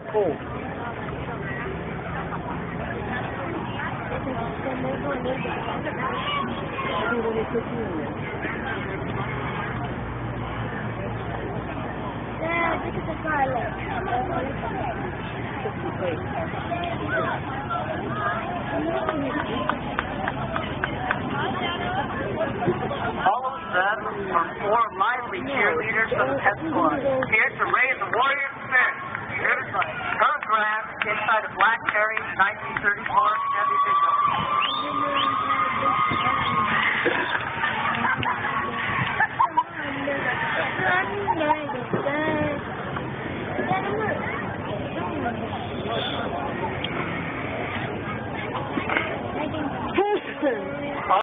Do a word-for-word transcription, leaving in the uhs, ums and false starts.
cool. Yeah, look at the garlic. All of them are four lively cheerleaders for the pet squad, here to raise the warrior spirit. Here's my photograph inside a black cherry nineteen thirty-four Chevy pickup.